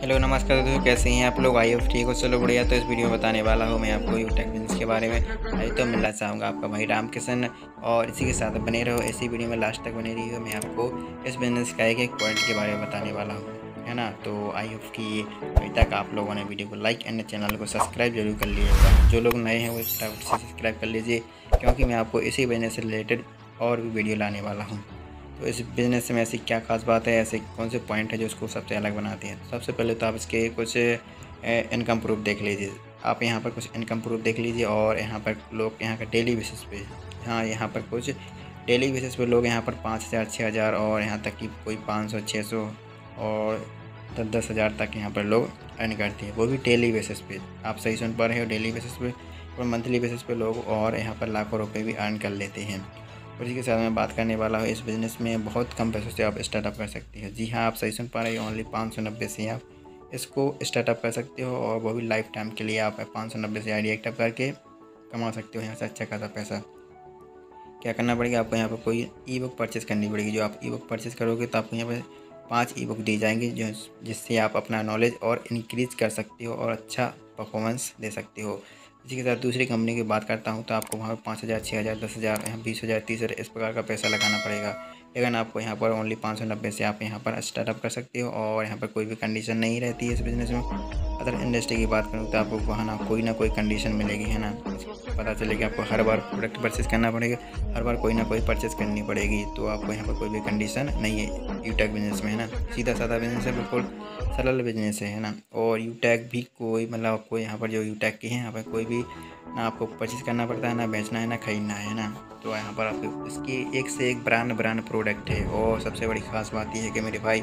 Hello नमस्कार दोस्तों, कैसे हैं आप लोग। आई होप ठीक हो। चलो बढ़िया। तो इस वीडियो में बताने वाला हूँ मैं आपको यूटेक बिजनेस के बारे में। अभी तो मिलना चाहूँगा आपका भाई रामकिशन, और इसी के साथ बने रहो। ऐसी वीडियो में लास्ट तक बने रहिए। मैं आपको इस बिज़नेस का एक पॉइंट के बारे में बताने वाला हूँ, है ना। तो आई होप कि अभी तक आप लोगों ने वीडियो को लाइक एंड चैनल को सब्सक्राइब जरूर कर लीजिएगा। जो लोग नए हैं वो फटाफट से सब्सक्राइब कर लीजिए, क्योंकि मैं आपको इसी बिज़नेस से रिलेटेड और भी वीडियो लाने वाला हूँ। तो इस बिज़नेस में ऐसी क्या खास बात है, ऐसे कौन से पॉइंट है जो इसको सबसे अलग बनाते हैं। सबसे पहले तो आप इसके कुछ इनकम प्रूफ देख लीजिए। आप यहाँ पर कुछ इनकम प्रूफ देख लीजिए, और यहाँ पर लोग यहाँ का डेली बेसिस पे, हाँ यहाँ पर कुछ डेली बेसिस पे लोग यहाँ पर 5,000 6,000 और यहाँ तक कि कोई 500 600 और 10,000 तक यहाँ पर लोग अर्न करते हैं, वो भी डेली बेसिस पे। आप सही सुन पा रहे हो, डेली बेसिस पे। और मंथली बेसिस पे लोग और यहाँ पर लाखों रुपये भी अर्न कर लेते हैं। और इसी के साथ मैं बात करने वाला हूँ, इस बिज़नेस में बहुत कम पैसों से आप स्टार्टअप कर सकते हो। जी हाँ, आप सही सुन पा रहे हो, ओनली 590 से आप इसको स्टार्टअप कर सकते हो, और वो भी लाइफ टाइम के लिए। आप 590 से आइडिया एक्टिव करके कमा सकते हो यहाँ से अच्छा खासा पैसा। क्या करना पड़ेगा आपको, यहाँ पर कोई ई बुक परचेज़ करनी पड़ेगी। जो आप ई बुक परचेज़ करोगे तो आपको यहाँ पर 5 ई बुक दी जाएंगी, जो जिससे आप अपना नॉलेज और इंक्रीज़ कर सकते हो और अच्छा परफॉर्मेंस दे सकते हो। इसी के साथ दूसरी कंपनी की बात करता हूँ तो आपको वहाँ पर 5,000 6,000 10,000 यहाँ 20,000 30,000 इस प्रकार का पैसा लगाना पड़ेगा। लेकिन आपको यहाँ पर ओनली 590 से आप यहाँ पर स्टार्टअप कर सकते हो, और यहाँ पर कोई भी कंडीशन नहीं रहती है इस बिज़नेस में। अदर इंडस्ट्री की बात करूँ तो आपको वहाँ ना कोई कंडीशन मिलेगी, है ना। पता चलेगा आपको हर बार प्रोडक्ट परचेज़ करना पड़ेगा, हर बार कोई ना कोई परचेज़ करनी पड़ेगी। तो आपको यहाँ पर कोई भी कंडीशन नहीं है यूटेक बिज़नेस में, है ना। सीधा साधा बिज़नेस है, बिल्कुल सरल बिज़नेस है ना। और यूटेक भी कोई मतलब आपको यहाँ पर जो यूटेक की है, यहाँ पर कोई भी ना आपको परचेज़ करना पड़ता है, ना बेचना है, ना खरीदना है ना। तो यहाँ पर आपको इसकी एक से एक ब्रांड प्रोडक्ट है। और सबसे बड़ी ख़ास बात ये है कि मेरे भाई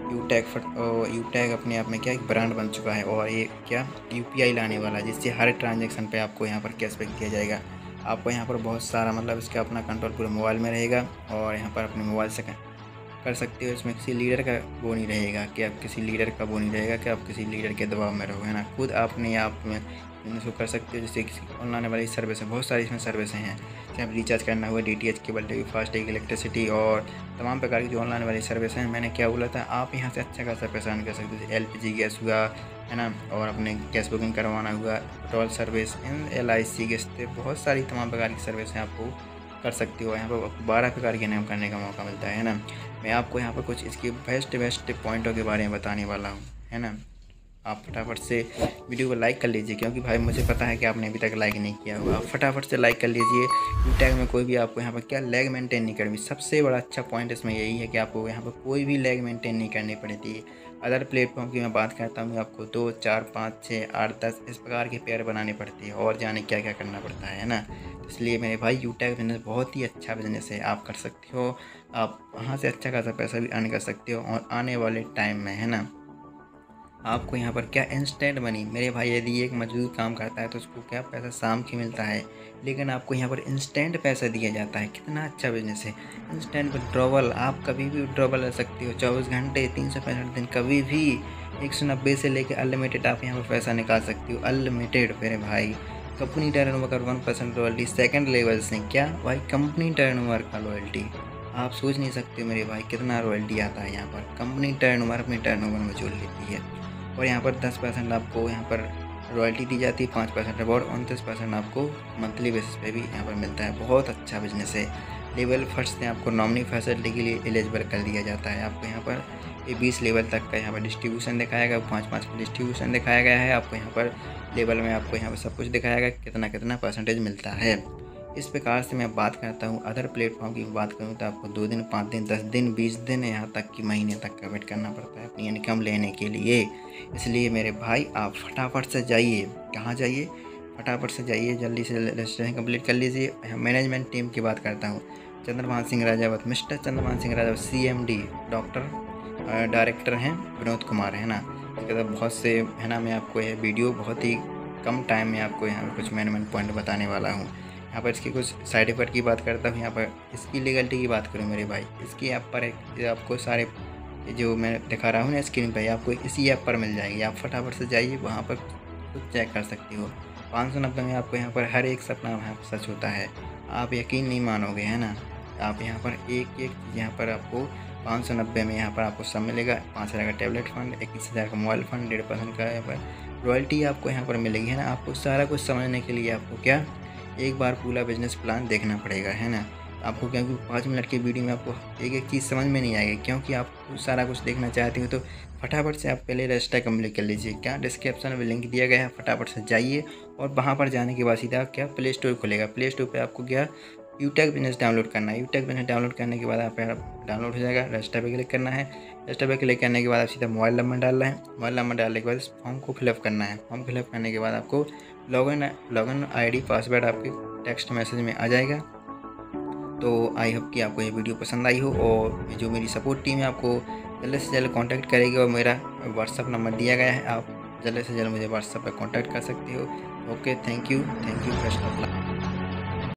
यूटेक अपने आप में क्या एक ब्रांड बन चुका है, और ये क्या यूपीआई लाने वाला है, जिससे हर ट्रांजेक्शन पे आपको यहाँ पर कैशबैक दिया जाएगा। आपको यहाँ पर बहुत सारा मतलब इसका अपना कंट्रोल पूरे मोबाइल में रहेगा, और यहाँ पर अपने मोबाइल से कर सकते हो। इसमें किसी लीडर का वो नहीं रहेगा कि आप किसी लीडर का वो नहीं रहेगा कि आप किसी लीडर के दबाव में रहो, है ना। खुद अपने आप में इसको कर सकते हो। जैसे किसी ऑनलाइन वाली सर्विस है, बहुत सारी इसमें सर्विसें हैं। जैसे आप रिचार्ज करना हुआ, DTH, cable TV, FASTag, electricity और तमाम प्रकार की जो ऑनलाइन वाली सर्विस हैं। मैंने क्या बोला था, आप यहाँ से अच्छा खासा पैसा अर्न कर सकते हो। जैसे एलपीजी गैस हुआ, है ना, और अपने गैस बुकिंग करवाना हुआ, पेट्रोल सर्विस, LIC किस्तें, बहुत सारी तमाम प्रकार की सर्विस हैं आपको कर सकती हो। यहाँ पर आपको 12 प्रकार के नाम करने का मौका मिलता है ना। मैं आपको यहाँ पर कुछ इसके बेस्ट पॉइंटों के बारे में बताने वाला हूँ, है ना। आप फटाफट से वीडियो को लाइक कर लीजिए, क्योंकि भाई मुझे पता है कि आपने अभी तक लाइक नहीं किया होगा। आप फटाफट से लाइक कर लीजिए। यूटेक में कोई भी आपको यहाँ पर क्या लैग मेंटेन नहीं करनी। सबसे बड़ा अच्छा पॉइंट इसमें यही है कि आपको यहाँ पर कोई भी लैग मेंटेन नहीं करनी पड़ती है। अदर प्लेटफॉर्म की मैं बात करता हूँ, आपको 2 4 5 6 8 10 इस प्रकार के पेयर बनाने पड़ती है, और जाने क्या क्या करना पड़ता है ना। इसलिए मेरे भाई यूटेक बिज़नेस बहुत ही अच्छा बिज़नेस है, आप कर सकते हो। आप वहाँ से अच्छा खासा पैसा भी अर्न कर सकते हो, और आने वाले टाइम में, है ना। आपको यहाँ पर क्या इंस्टेंट मनी, मेरे भाई यदि एक मजदूर काम करता है तो उसको क्या पैसा शाम की मिलता है, लेकिन आपको यहाँ पर इंस्टेंट पैसा दिया जाता है। कितना अच्छा बिजनेस है। इंस्टेंट विड्रॉवल, आप कभी भी विड्रॉवल ले सकते हो, 24 घंटे 365 दिन, कभी भी 190 से लेकर अनलिमिटेड आप यहाँ पर पैसा निकाल सकते हो। अनलिमिटेड मेरे भाई। कंपनी टर्नओवर का 1% रॉयल्टी, सेकंड लेवल से क्या भाई, कंपनी टर्नओवर का रॉयल्टी आप सोच नहीं सकते मेरे भाई कितना रॉयल्टी आता है। यहाँ पर कंपनी टर्नओवर अपने टर्नओवर में जोड़ लेती है। और यहाँ पर 10% आपको यहाँ पर रॉयल्टी दी जाती है, 5% रिवॉर्ड, 29% आपको मंथली बेसिस पे भी यहाँ पर मिलता है। बहुत अच्छा बिजनेस है। लेवल फर्स्ट से आपको नॉमिनी फैसिलिटी के लिए एलिजिबल कर दिया जाता है। आपको यहाँ पर ये 20 लेवल तक का यहाँ पर डिस्ट्रीब्यूशन दिखाया गया, 5-5 का डिस्ट्रीब्यूशन दिखाया गया है। आपको यहाँ पर लेवल में आपको यहाँ पर सब कुछ दिखाया गया, कितना परसेंटेज मिलता है। इस प्रकार से मैं बात करता हूँ। अदर प्लेटफॉर्म की बात करूँ तो आपको 2 दिन 5 दिन 10 दिन 20 दिन यहाँ तक कि महीने तक का वेट करना पड़ता है अपनी इनकम लेने के लिए। इसलिए मेरे भाई आप फटाफट से जाइए। कहाँ जाइए, फटाफट से जाइए, जल्दी से रजिस्ट्रेशन कंप्लीट कर लीजिए। मैनेजमेंट टीम की बात करता हूँ, Chandrabhan Singh Rajawat, mister Chandrabhan Singh Rajawat, CMD doctor, director हैं विनोद कुमार, है ना। इसके साथ बहुत से, है ना, मैं आपको यह वीडियो बहुत ही कम टाइम में आपको यहाँ पर कुछ मेन पॉइंट बताने वाला हूँ। यहाँ पर इसकी कुछ साइड इफेक्ट की बात करता हूँ। यहाँ पर इसकी लीगलिटी की बात करूँ मेरे भाई, इसकी ऐप पर आपको सारे जो मैं दिखा रहा हूँ ना स्क्रीन पर, आपको इसी ऐप पर मिल जाएगी। आप फटाफट से जाइए, वहाँ पर खुद चेक कर सकते हो। 590 में आपको यहाँ पर हर एक सपना यहाँ पर सच होता है। आप यकीन नहीं मानोगे, है ना। आप यहाँ पर एक चीज़ यहाँ पर आपको 590 में यहाँ पर आपको सब मिलेगा। 5,000 का टैबलेट फ़ंड, 21,000 का मोबाइल फ़ंड, 1.5% का यहाँ पर रॉयल्टी आपको यहाँ पर मिलेगी, है ना। आपको सारा कुछ समझने के लिए आपको क्या एक बार पूरा बिजनेस प्लान देखना पड़ेगा, है ना। आपको क्योंकि 5 मिनट की वीडियो में आपको एक चीज़ समझ में नहीं आएगी, क्योंकि आप सारा कुछ देखना चाहते हो तो फटाफट से आप पहले रजिस्टर कंप्लीट कर लीजिए। क्या डिस्क्रिप्शन में लिंक दिया गया है, फटाफट से जाइए और वहाँ पर जाने के बाद सीधा क्या प्ले स्टोर खुलेगा। प्ले स्टोर पे आपको क्या यूटेक बिजनेस डाउनलोड करना है। यूटेक बिजनेस डाउनलोड करने के बाद आप डाउनलोड हो जाएगा। रजिस्टर पे क्लिक करना है। रजिस्टर पे क्लिक करने के बाद आप सीधा मोबाइल नंबर डालना है। मोबाइल नंबर डालने के बाद इस फॉर्म को फिलअप करना है। फॉर्म फिलअप करने के बाद आपको लॉगिन आईडी पासवर्ड आपके टेक्स्ट मैसेज में आ जाएगा। तो आई होप कि आपको ये वीडियो पसंद आई हो, और जो मेरी सपोर्ट टीम है आपको जल्द से जल्द कांटेक्ट करेगी, और मेरा व्हाट्सअप नंबर दिया गया है, आप जल्द से जल्द मुझे व्हाट्सअप पर कांटेक्ट कर सकते हो। Okay, thank you best of luck.